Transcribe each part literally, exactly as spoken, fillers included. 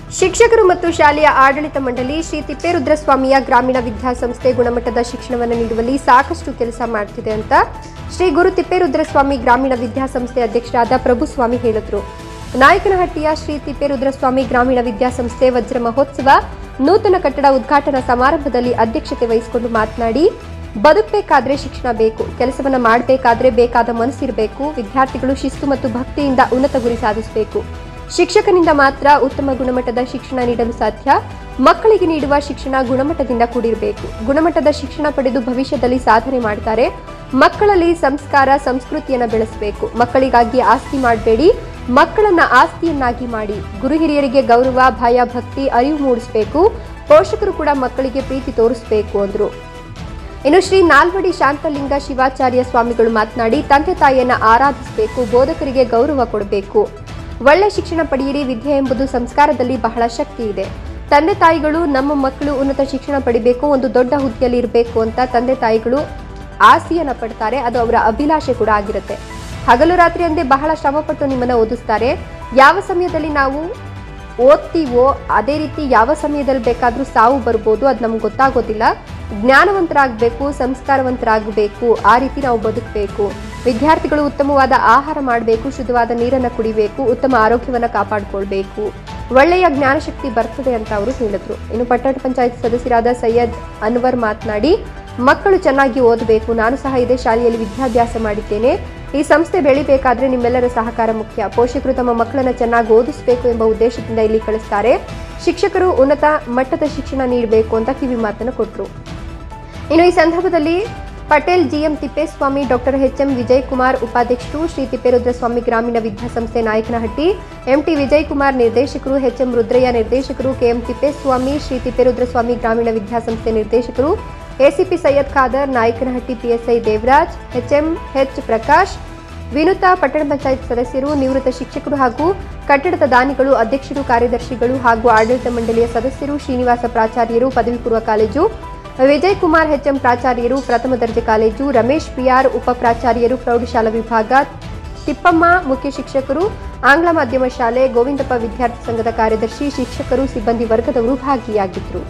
ಶಿಕ್ಷಕರು ಮತ್ತು ಶಾಲೆಯ ಆಡಳಿತ ಮಂಡಳಿ ಶ್ರೀ ತಿಪ್ಪೇರುದ್ರಸ್ವಾಮಿಯ ಗ್ರಾಮೀಣ ವಿದ್ಯಾಸಂಸ್ಥೆ ಗುಣಮಟ್ಟದ ಶಿಕ್ಷಣವನ್ನು ನೀಡುವಲ್ಲಿ ಸಾಕಷ್ಟು ಕೆಲಸ ಮಾಡುತ್ತಿದೆ ಅಂತ ಶ್ರೀ ಗುರು ತಿಪ್ಪೇರುದ್ರಸ್ವಾಮಿ ಗ್ರಾಮೀಣ ವಿದ್ಯಾಸಂಸ್ಥೆ ಅಧ್ಯಕ್ಷರಾದ ಪ್ರಭುಸ್ವಾಮಿ ಹೇಳಿದರು. ನಾಯಕನಹಟ್ಟಿಯ ಶ್ರೀ ತಿಪ್ಪೇರುದ್ರಸ್ವಾಮಿ ಗ್ರಾಮೀಣ ವಿದ್ಯಾಸಂಸ್ಥೆ ವಜ್ರ ಮಹೋತ್ಸವ ನೂತನ ಕಟ್ಟಡ ಉದ್ಘಾಟನಾ ಸಮಾರಂಭದಲ್ಲಿ ಅಧ್ಯಕ್ಷತೆ ವಹಿಸಿಕೊಂಡು ಮಾತನಾಡಿ, ಬದುಕಬೇಕಾದ್ರೆ ಶಿಕ್ಷಣ ಬೇಕು, ಕೆಲಸವನ್ನ ಮಾಡಬೇಕಾದ್ರೆ ಬೇಕಾದ ಮನಸ್ಸಿರಬೇಕು, ವಿದ್ಯಾರ್ಥಿಗಳು ಶಿಸ್ತು ಮತ್ತು ಭಕ್ತಿಯಿಂದ ಉನ್ನತ ಗುರಿ ಸಾಧಿಸಬೇಕು. ಶಿಕ್ಷಕನಿಂದ ಮಾತ್ರ ಉತ್ತಮ ಗುಣಮಟ್ಟದ ಶಿಕ್ಷಣ ನೀಡಲು ಸಾಧ್ಯ. ಮಕ್ಕಳಿಗೆ ನೀಡುವ ಶಿಕ್ಷಣ ಗುಣಮಟ್ಟದಿಂದ ಕೂಡಿರಬೇಕು. ಗುಣಮಟ್ಟದ ಶಿಕ್ಷಣ ಪಡೆದು ಭವಿಷ್ಯದಲ್ಲಿ ಸಾಧನೆ ಮಾಡ್ತಾರೆ. ಮಕ್ಕಳಲ್ಲಿ ಸಂಸ್ಕಾರ ಸಂಸ್ಕೃತಿಯನ್ನು ಬೆಳೆಸಬೇಕು. ಮಕ್ಕಳಿಗಾಗಿ ಆಸ್ತಿ ಮಾಡಬೇಡಿ, ಮಕ್ಕಳನ್ನ ಆಸ್ತಿಯನ್ನಾಗಿ ಮಾಡಿ. ಗುರು ಹಿರಿಯರಿಗೆ ಗೌರವ, ಭಯ, ಭಕ್ತಿ, ಅರಿವು ಮೂಡಿಸಬೇಕು. ಪೋಷಕರು ಕೂಡ ಮಕ್ಕಳಿಗೆ ಪ್ರೀತಿ ತೋರಿಸಬೇಕು ಅಂದರು. ಇನ್ನು ಶ್ರೀ ನಾಲ್ವಡಿ ಶಾಂತಲಿಂಗ ಶಿವಾಚಾರ್ಯ ಸ್ವಾಮಿಗಳು ಮಾತನಾಡಿ, ತಂದೆ ತಾಯಿಯನ್ನ ಆರಾಧಿಸಬೇಕು, ಬೋಧಕರಿಗೆ ಗೌರವ ಕೊಡಬೇಕು. ಒಳ್ಳೆ ಶಿಕ್ಷಣ ಪಡೆಯಿರಿ. ವಿದ್ಯೆ ಎಂಬುದು ಸಂಸ್ಕಾರದಲ್ಲಿ ಬಹಳ ಶಕ್ತಿ ಇದೆ. ತಂದೆ ತಾಯಿಗಳು ನಮ್ಮ ಮಕ್ಕಳು ಉನ್ನತ ಶಿಕ್ಷಣ ಪಡಿಬೇಕು, ಒಂದು ದೊಡ್ಡ ಹುದ್ದೆಯಲ್ಲಿ ಇರಬೇಕು ಅಂತ ತಂದೆ ತಾಯಿಗಳು ಆಸೆಯನ್ನ ಪಡ್ತಾರೆ. ಅದು ಅವರ ಅಭಿಲಾಷೆ ಕೂಡ ಆಗಿರುತ್ತೆ. ಹಗಲು ರಾತ್ರಿ ಅಂದೇ ಬಹಳ ಶ್ರಮಪಟ್ಟು ನಿಮ್ಮನ್ನ ಓದಿಸ್ತಾರೆ. ಯಾವ ಸಮಯದಲ್ಲಿ ನಾವು ಓದ್ತೀವೋ ಅದೇ ರೀತಿ ಯಾವ ಸಮಯದಲ್ಲಿ ಬೇಕಾದರೂ ಸಾವು ಬರ್ಬೋದು, ಅದು ನಮ್ಗೆ ಗೊತ್ತಾಗೋದಿಲ್ಲ. ಜ್ಞಾನವಂತರಾಗಬೇಕು, ಸಂಸ್ಕಾರವಂತರಾಗಬೇಕು, ಆ ರೀತಿ ನಾವು ಬದುಕಬೇಕು. ವಿದ್ಯಾರ್ಥಿಗಳು ಉತ್ತಮವಾದ ಆಹಾರ ಮಾಡಬೇಕು, ಶುದ್ಧವಾದ ನೀರನ್ನು ಕುಡಿಬೇಕು, ಉತ್ತಮ ಆರೋಗ್ಯವನ್ನು ಕಾಪಾಡಿಕೊಳ್ಬೇಕು. ಒಳ್ಳೆಯ ಜ್ಞಾನಶಕ್ತಿ ಬರ್ತದೆ ಅಂತ ಅವರು ಹೇಳಿದ್ರು. ಇನ್ನು ಪಟ್ಟಣ ಪಂಚಾಯತ್ ಸದಸ್ಯರಾದ ಸೈಯದ್ ಅನ್ವರ್ ಮಾತನಾಡಿ, ಮಕ್ಕಳು ಚೆನ್ನಾಗಿ ಓದಬೇಕು. ನಾನು ಸಹ ಇದೇ ಶಾಲೆಯಲ್ಲಿ ವಿದ್ಯಾಭ್ಯಾಸ ಮಾಡಿದ್ದೇನೆ. ಈ ಸಂಸ್ಥೆ ಬೆಳಿಬೇಕಾದ್ರೆ ನಿಮ್ಮೆಲ್ಲರ ಸಹಕಾರ ಮುಖ್ಯ. ಪೋಷಕರು ತಮ್ಮ ಮಕ್ಕಳನ್ನು ಚೆನ್ನಾಗಿ ಓದಿಸಬೇಕು ಎಂಬ ಉದ್ದೇಶದಿಂದ ಇಲ್ಲಿ ಕಳಿಸ್ತಾರೆ. ಶಿಕ್ಷಕರು ಉನ್ನತ ಮಟ್ಟದ ಶಿಕ್ಷಣ ನೀಡಬೇಕು ಅಂತ ಕಿವಿ ಮಾತನ್ನು ಕೊಟ್ಟರು. ಇನ್ನು ಈ ಸಂದರ್ಭದಲ್ಲಿ Patel, GM Tippeswamy, doctor H M Vijay Kumar ಉಪಾಧ್ಯಕ್ಷರು, ಶ್ರೀ ತಿಪ್ಪೇರುದ್ರಸ್ವಾಮಿ ಗ್ರಾಮೀಣ ವಿದ್ಯಾಸಂಸ್ಥೆ ನಾಯಕನಹಟ್ಟಿ, ಎಂಟಿ ವಿಜಯ್ ಕುಮಾರ್ ನಿರ್ದೇಶಕರು, ಎಚ್ ಎಂ ರುದ್ರಯ್ಯ ನಿರ್ದೇಶಕರು, ಕೆಎಂ ತಿಪ್ಪೇಸ್ವಾಮಿ, ಶ್ರೀ ತಿಪ್ಪೇರುದ್ರಸ್ವಾಮಿ ಗ್ರಾಮೀಣ ವಿದ್ಯಾಸಂಸ್ಥೆ ನಿರ್ದೇಶಕರು, ACP Syed Khader, Nayakanahatti PSI Devaraj, HM H Prakash, Vinutha, ಪಟ್ಟಣ ಪಂಚಾಯತ್ ಸದಸ್ಯರು, ನಿವೃತ್ತ ಶಿಕ್ಷಕರು ಹಾಗೂ ಕಟ್ಟಡದ ದಾನಿಗಳು, ಅಧ್ಯಕ್ಷರು, ಕಾರ್ಯದರ್ಶಿಗಳು ಹಾಗೂ ಆಡಳಿತ ಮಂಡಳಿಯ ಸದಸ್ಯರು, ಶ್ರೀನಿವಾಸ ಪ್ರಾಚಾರ್ಯರು, ಪದವಿ ಪೂರ್ವ ಕಾಲೇಜು, ವಿಜಯ್ ಕುಮಾರ್ ಎಚ್ಎಂ ಪ್ರಾಚಾರ್ಯರು, ಪ್ರಥಮ ದರ್ಜೆ ಕಾಲೇಜು, ರಮೇಶ್ ಪಿಆರ್ ಉಪ ಪ್ರಾಚಾರ್ಯರು, ಪ್ರೌಢಶಾಲಾ ವಿಭಾಗ, ತಿಪ್ಪಮ್ಮ ಮುಖ್ಯ ಶಿಕ್ಷಕರು, ಆಂಗ್ಲ ಮಾಧ್ಯಮ ಶಾಲೆ, ಗೋವಿಂದಪ್ಪ ವಿದ್ಯಾರ್ಥಿ ಸಂಘದ ಕಾರ್ಯದರ್ಶಿ, ಶಿಕ್ಷಕರು, ಸಿಬ್ಬಂದಿ ವರ್ಗದವರು ಭಾಗಿಯಾಗಿದ್ದರು.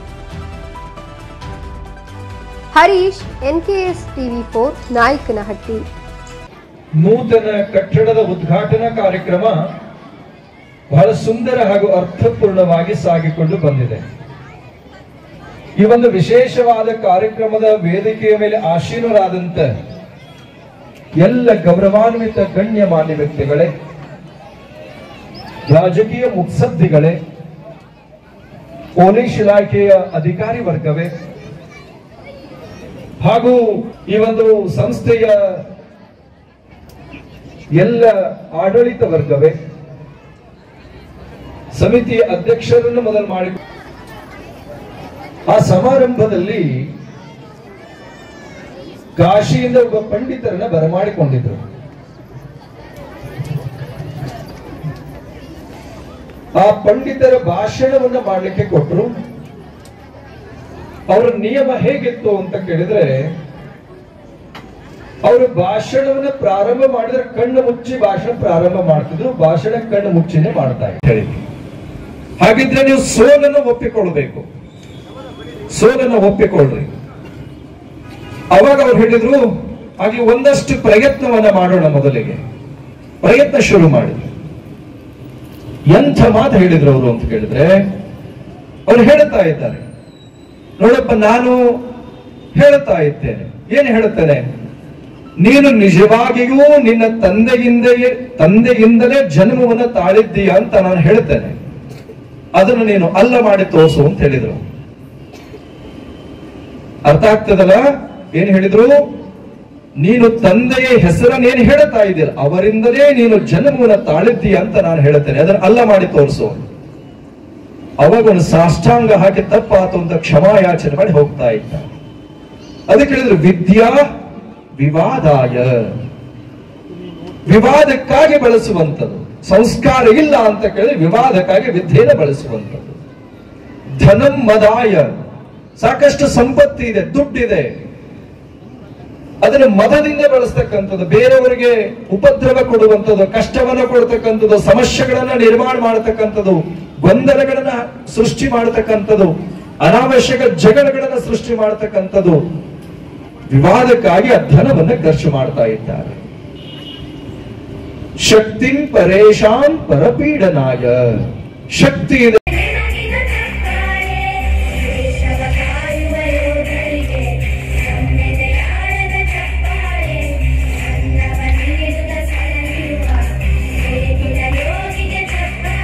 Harish, NKS TV four, Nayakanahatti. ನೂತನ ಕಟ್ಟಡದ ಉದ್ಘಾಟನಾ ಕಾರ್ಯಕ್ರಮ ಬಹಳ ಸುಂದರ ಹಾಗೂ ಅರ್ಥಪೂರ್ಣವಾಗಿ ಸಾಗಿಕೊಂಡು ಬಂದಿದೆ. ಈ ಒಂದು ವಿಶೇಷವಾದ ಕಾರ್ಯಕ್ರಮದ ವೇದಿಕೆಯ ಮೇಲೆ ಆಸೀನರಾದಂತ ಎಲ್ಲ ಗೌರವಾನ್ವಿತ ಗಣ್ಯಮಾನ್ಯ ವ್ಯಕ್ತಿಗಳೇ, ರಾಜಕೀಯ ಮುತ್ಸದ್ದಿಗಳೇ, ಪೊಲೀಸ್ ಇಲಾಖೆಯ ಅಧಿಕಾರಿ ವರ್ಗವೇ ಹಾಗೂ ಈ ಒಂದು ಸಂಸ್ಥೆಯ ಎಲ್ಲ ಆಡಳಿತ ವರ್ಗವೇ, ಸಮಿತಿಯ ಅಧ್ಯಕ್ಷರನ್ನು ಮೊದಲು ಮಾಡಿ ಆ ಸಮಾರಂಭದಲ್ಲಿ ಕಾಶಿಯಿಂದ ಒಬ್ಬ ಪಂಡಿತರನ್ನ ಬರಮಾಡಿಕೊಂಡಿದ್ರು. ಆ ಪಂಡಿತರ ಭಾಷಣವನ್ನ ಮಾಡಲಿಕ್ಕೆ ಕೊಟ್ಟರು. ಅವರ ನಿಯಮ ಹೇಗಿತ್ತು ಅಂತ ಕೇಳಿದ್ರೆ, ಅವರು ಭಾಷಣವನ್ನ ಪ್ರಾರಂಭ ಮಾಡಿದ್ರೆ ಕಣ್ಣು ಮುಚ್ಚಿ ಭಾಷಣ ಪ್ರಾರಂಭ ಮಾಡ್ತಿದ್ರು. ಭಾಷಣ ಕಣ್ಣು ಮುಚ್ಚಿನೇ ಮಾಡ್ತಾ ಹೇಳಿ. ಹಾಗಿದ್ರೆ ನೀವು ಸೋಲನ್ನು ಒಪ್ಪಿಕೊಳ್ಬೇಕು, ಸೋಲನ್ನು ಒಪ್ಪಿಕೊಳ್ಳ್ರಿ. ಅವಾಗ ಅವ್ರು ಹೇಳಿದ್ರು, ಹಾಗೆ ಒಂದಷ್ಟು ಪ್ರಯತ್ನವನ್ನ ಮಾಡೋಣ, ಮೊದಲಿಗೆ ಪ್ರಯತ್ನ ಶುರು ಮಾಡಿದ್ರು. ಎಂಥ ಮಾತು ಹೇಳಿದ್ರು ಅವರು ಅಂತ ಕೇಳಿದ್ರೆ, ಅವ್ರು ಹೇಳುತ್ತಾ ಇದ್ದಾರೆ, ನೋಡಪ್ಪ, ನಾನು ಹೇಳುತ್ತಾ ಇದ್ದೇನೆ. ಏನು ಹೇಳುತ್ತೇನೆ? ನೀನು ನಿಜವಾಗಿಯೂ ನಿನ್ನ ತಂದೆಯಿಂದಲೇ ತಂದೆಯಿಂದಲೇ ಜನ್ಮವನ್ನು ತಾಳಿದ್ದೀಯ ಅಂತ ನಾನು ಹೇಳ್ತೇನೆ. ಅದನ್ನು ನೀನು ಅಲ್ಲ ಮಾಡಿ ತೋರಿಸು ಅಂತ ಹೇಳಿದ್ರು. ಅರ್ಥ ಆಗ್ತದಲ್ಲ ಏನ್ ಹೇಳಿದ್ರು? ನೀನು ತಂದೆಯ ಹೆಸರನ್ನೇನು ಹೇಳ್ತಾ ಇದ್ದೀರ, ಅವರಿಂದಲೇ ನೀನು ಜನ್ಮವನ್ನು ತಾಳಿದ್ದೀಯ ಅಂತ ನಾನು ಹೇಳ್ತೇನೆ, ಅದನ್ನು ಅಲ್ಲ ಮಾಡಿ ತೋರಿಸು. ಅವಾಗ ಒಂದು ಸಾಷ್ಟಾಂಗ ಹಾಕಿ ತಪ್ಪಾತು ಅಂತ ಕ್ಷಮಾಯಾಚನೆ ಮಾಡಿ ಹೋಗ್ತಾ ಇದ್ದ. ಅದಕ್ಕೆ ಹೇಳಿದ್ರು, ವಿದ್ಯಾ ವಿವಾದಾಯ, ವಿವಾದಕ್ಕಾಗಿ ಬಳಸುವಂಥದ್ದು. ಸಂಸ್ಕಾರ ಇಲ್ಲ ಅಂತ ಕೇಳಿದ್ರೆ ವಿವಾದಕ್ಕಾಗಿ ವಿದ್ಯೆಯನ್ನು ಬಳಸುವಂಥದ್ದು. ಧನಂ ಮದಾಯ, ಸಾಕಷ್ಟು ಸಂಪತ್ತಿ ಇದೆ, ದುಡ್ಡಿದೆ, ಅದನ್ನು ಮದದಿಂದ ಬಳಸ್ತಕ್ಕಂಥದ್ದು, ಬೇರೆಯವರಿಗೆ ಉಪದ್ರವ ಕೊಡುವಂಥದ್ದು, ಕಷ್ಟವನ್ನು ಕೊಡ್ತಕ್ಕಂಥದ್ದು, ಸಮಸ್ಯೆಗಳನ್ನ ನಿರ್ಮಾಣ ಮಾಡತಕ್ಕಂಥದ್ದು, ಗೊಂದಲಗಳನ್ನ ಸೃಷ್ಟಿ ಮಾಡತಕ್ಕಂಥದ್ದು, ಅನಾವಶ್ಯಕ ಜಗಳಗಳನ್ನ ಸೃಷ್ಟಿ ಮಾಡತಕ್ಕಂಥದ್ದು, ವಿವಾದಕ್ಕಾಗಿ ಆ ಧನವನ್ನ ಖರ್ಚು ಮಾಡ್ತಾ ಇದ್ದಾರೆ. ಶಕ್ತಿಂ ಪರೇಶಾಂ ಪರಪೀಡನಾಯ, ಶಕ್ತಿ ಇದೆ